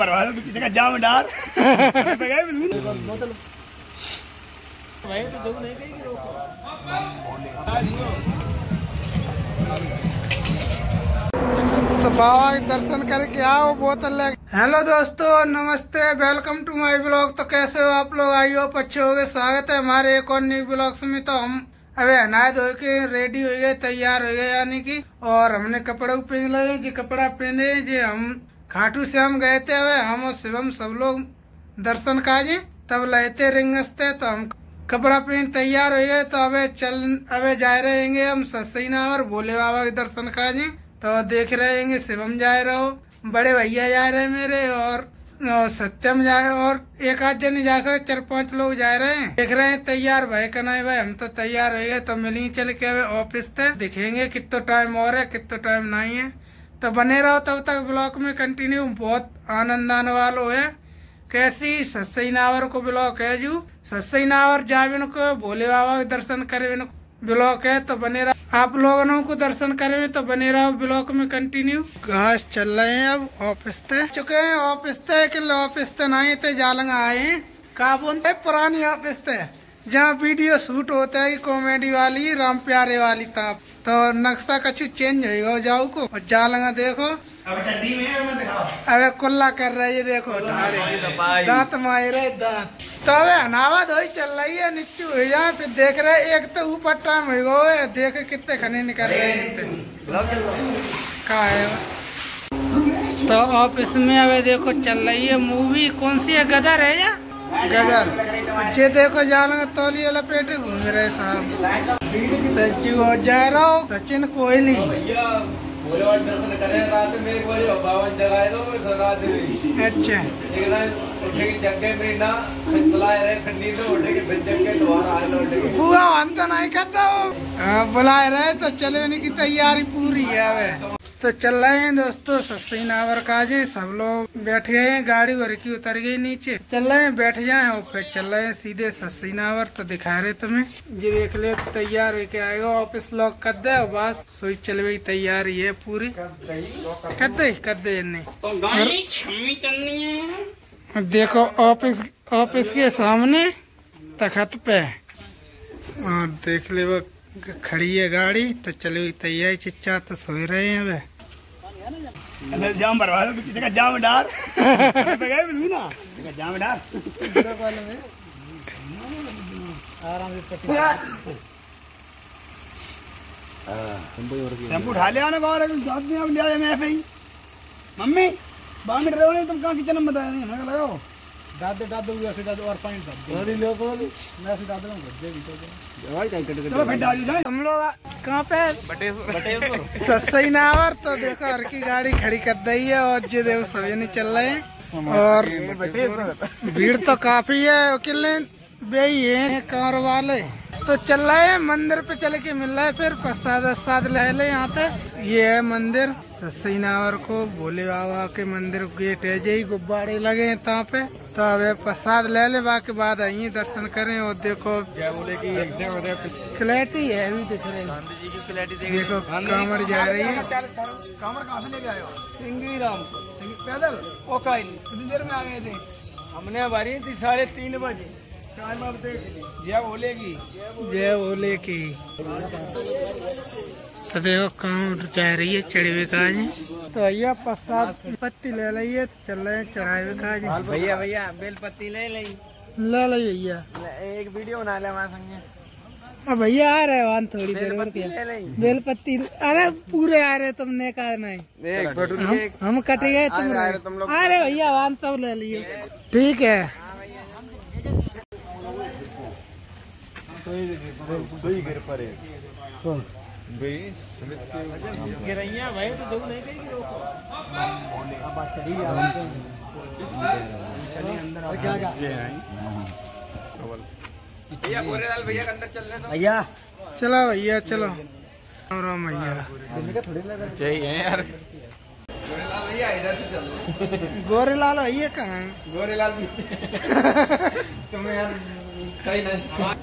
परवाह किसी का जाम डार तो बाबा के दर्शन करके आओ बोतल ले। हेलो दोस्तों, नमस्ते, वेलकम टू माय ब्लॉग। तो कैसे हो आप लोग? आई हो अच्छे हो गए। स्वागत है हमारे एक और न्यू ब्लॉग्स में। तो हम अबे नहाए धो के रेडी हो गए, तैयार हो गए यानी कि, और हमने कपड़े पहन लगे जी, कपड़ा पहने जी। हम खाटू श्याम गए थे, अबे हम और शिवम सब लोग दर्शन काजे तब लेते रिंगसते। तो हम कपड़ा पहन तैयार हो गए। तो अबे जा रहेंगे हम सस्सीनावर भोले बाबा के दर्शन काजे। तो देख रहेंगे शिवम जा रहे हो, बड़े भैया जा रहे हैं मेरे, और सत्यम जाए, और एक आध जन जा सकते, 4-5 लोग जा रहे हैं। देख रहे हैं तैयार भाई का नहीं भाई, हम तो तैयार हो गए। तो मिलेंगे चल के अबे ऑफिस से, दिखेंगे कितना टाइम और है कितना टाइम नहीं है। तो बने रहो तब तक ब्लॉग में कंटिन्यू, बहुत आनंद आने वाला है। कैसी सस्सीनावर को ब्लॉग है जू, सस्सीनावर जावे को भोले बाबा के दर्शन करे ब्लॉक है। तो बने रहो, आप लोगों को दर्शन करे तो बने रहो ब्लॉक में कंटिन्यू। घास चल रहे हैं, अब ऑफिस ते चुके हैं। ऑफिस ते नहीं थे, जालंगा आए हैं। का बोलते पुरानी ऑफिस ते जहाँ वीडियो शूट होता है कॉमेडी वाली, राम प्यारे वाली था। तो नक्शा कछु चेंज होगा जाऊ को, और जालंगा देखो अबे कुल्ला कर रही है, देखो दांत मारे दांत। तो अबे हनावा धोई चल रही है, नीचे हो जाए फिर देख रहे। एक तो ऊपर टाइम हो गए, देख कितने खने निकल रहे हैं का है। तो ऑफिस में अबे देखो चल रही है मूवी, कौन सी है? गदर है या गदर? ये देखो जालंगा तौलिया लपेटे घूम रहे साहब। तो जा रहा हो सचिन कोहली। अच्छा बुआ हम तो नहीं करता हो, बुलाए रहे तो चले की तैयारी पूरी है। तो चल रहे हैं दोस्तों सस्सीनावर काजे। सब लोग बैठ गए हैं, गाड़ी घर की उतर गई नीचे, चल रहे हैं बैठ जाए और फिर चल रहे हैं सीधे सस्सीनावर। तो दिखा रहे तुम्हें, ये देख ले तैयार होके आएगा, ऑफिस लॉक कर दे और बस सोई चल गई, तैयारी है पूरी। कर दे देखो ऑफिस के सामने तखत पे, और देख ले वो खड़ी है गाड़ी। तो चलो तैयारी चिच्चा तो सोए रहे हैं। वे जाम परवाह किसी का जाम डार ना जाम डार टेम्पो उठा लिया ना गौर लिया मैं ऐसे ही। मम्मी 12 मिनट रहो, तुम कहाँ किचन में बताया नहीं लगाओ दादो और पानी हम लोग कहाँ पे सस्सीनावर। तो देखो हर की गाड़ी खड़ी कर दी है, और जो देखो सभी नहीं चल रहे हैं, और भीड़ तो काफी है। किले बेही है कार वाले। तो चल रहे हैं मंदिर पे, चले के मिल रहा है, फिर प्रसाद ले ले। यहाँ पे ये है मंदिर सस्सीनावर को भोले बाबा के मंदिर, गेट है जी, गुब्बारे लगे हैं यहाँ पे। तो अब प्रसाद ले ले, बाकी बाद आइए दर्शन करें। और देखो क्लैरिटी है अभी दिख रही है, देखो कांवड़ जा रही है। कांवड़ कहाँ से लेके आए हो? सिंगीराम पैदल कितनी देर में आ गए थे? हमने भरी थी 3:30 बजे। जय भोले की। तो देखो काम जा रही है चढ़े काज। तो भैया प्रसाद पत्ती ले ली, चल रहे हैं चढ़ाए काज। भैया बेल पत्ती ले भैया, एक वीडियो बना ले हमारे संगे। अब भैया आ रहे वहाँ थोड़ी देर बेल पत्ती। अरे पूरे आ रहे, तुमने कहा नहीं हम कट गए, तुम आ रहे भैया वहाँ तब ले लिए। ठीक है भाई तो भैया चलो भैया चलो। राम भैया यार गोरेलाल भैया कहाँ है? गोरेलाल तुम्हें यार कहीं नहीं।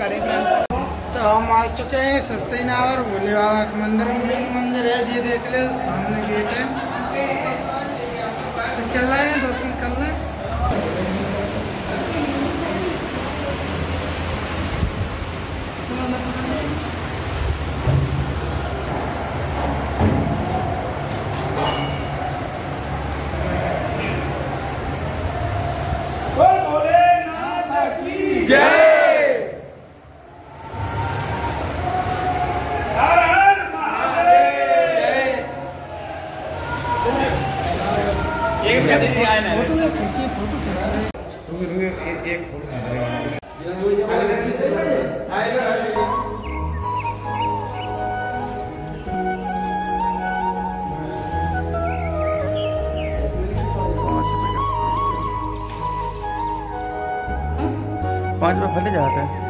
तो हम आ चुके हैं सस्ती नावर भोले बाबा के मंदिर में। मंदिर है जी, देख ले सामने गेट है। तो चल रहे हैं, दर्शन कर लें। ₹5 फटे जाते हैं।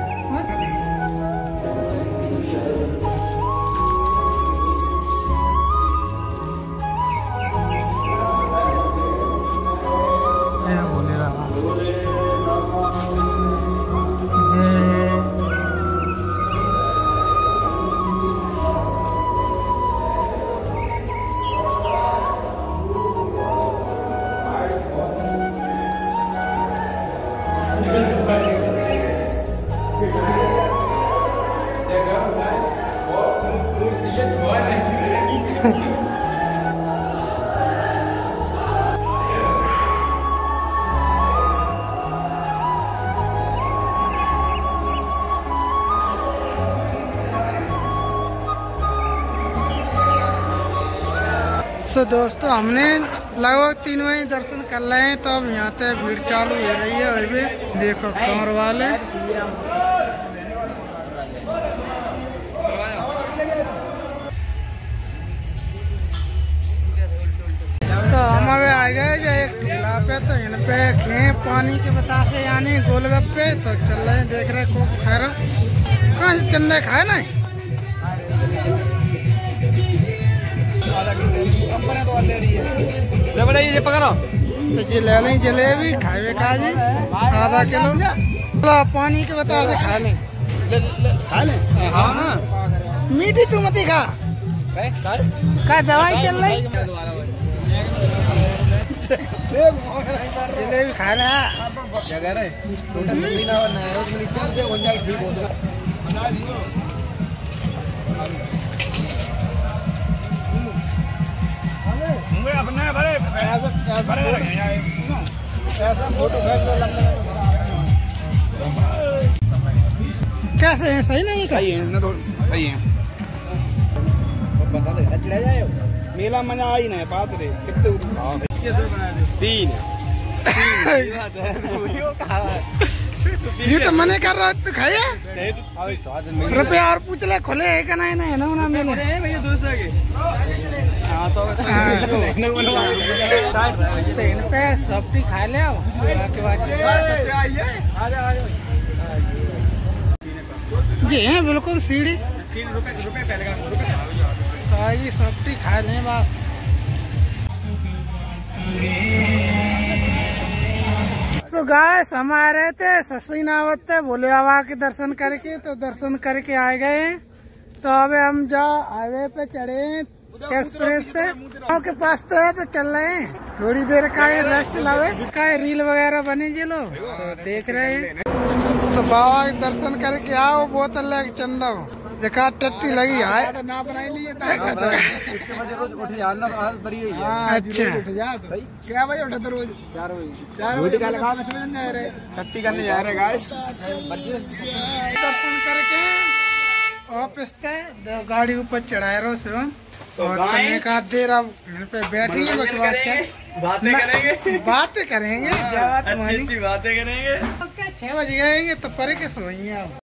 तो दोस्तों हमने लगभग 3 बजे दर्शन कर रहे हैं। तो अब यहाँ पे भीड़ चालू हो रही है। वही भी देखो कमर वाले। तो हम अभी आ गए जो एक ठेला पे। तो इन पे खे पानी के बतासे यानी गोलगप्पे। तो चल रहे हैं, देख रहे को खा रहा कहाँ से चंदे खाए ना। ये पकड़ो तो जी ले लें जलेबी खाए का जी आधा किलो। पानी के बता से खा लें। हाँ ना मीठी तू मत खा का दवाई चल रही। जलेबी खा ले अपने भरे कैसे है? सही नहीं है? सही है ना, तो सही है। मेला मजा आई ना बात रे कितने 3 ये तो मने कर रहा तू खाया रुपया और पूछ ले खुले है का नहीं ना ना मिले भैया दूसरे के। हाँ तो इन पे सब्जी खा ले जी हैं बिल्कुल सीढ़ी। 3 रुपए पहले का ये सब्जी खा लें बस। तो गाइस हम आ रहे थे सस्ती नावत थे भोले बाबा के दर्शन करके। तो दर्शन करके आ गए। तो अब हम जा हाईवे पे चढ़े एक्सप्रेस पे। गाँव के पास तो है तो चल रहे हैं। थोड़ी देर का रेस्ट लावे का रील वगैरह बनेगी लो तो देख रहे हैं। तो बाबा के दर्शन करके आओ बोतल लेके चंदा जका टट्टी लगी है। ना बनाई लिए रोज उठ जाना बड़ी हुई है। अच्छा क्या बजे उठे तो रोज 4 बजे का लगा में समझ नहीं आ रहे टट्टी करने जा रहे गाइस। दर्शन करके वापस थे गाड़ी ऊपर चढ़ाए रो से और करने का देर अब पे बैठेंगे बातें करेंगे 6 बज गए तो परे के सोएंगे आप।